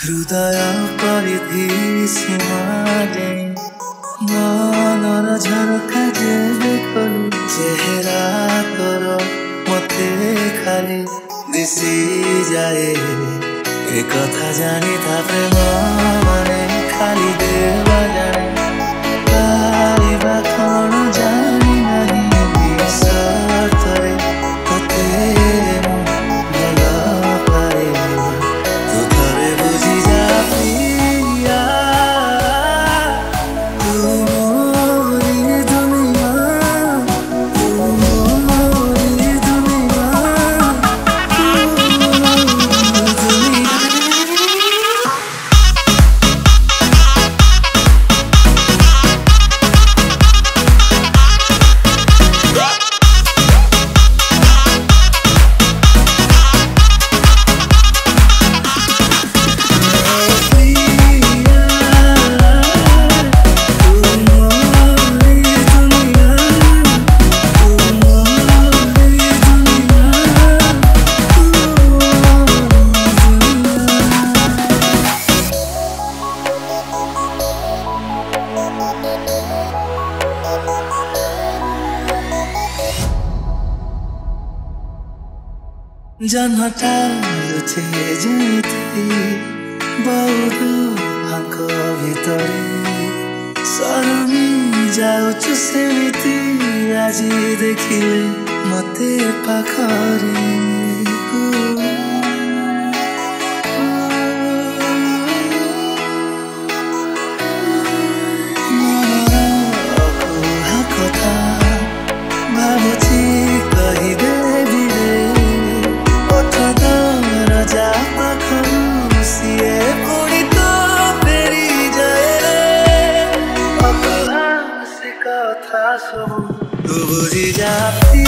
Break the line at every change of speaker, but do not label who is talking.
हृदय परिधि सीमारे मनर झरका जेबे खोलू चेहरा तोर मते खाली दिसी जाए ए कथा जानी था प्रेम माने खाली देवा जाने पारिबा कौन जानी नहीं विसर्तरे तते भला पारे तू थरे बुझी जा प्रिया तू मोरी दुनिया तू मोरी दुनिया जनहटा लुचे जेथि बहुत भाग भितरे सरमी जाऊछु सेमिति आज देखिले मते पाखरे कथा भावुची कहिदेवी रे राजा पाखरु सिए पुणी तो फेरी जाए रे अपहास कथा सब तू बुझी जा।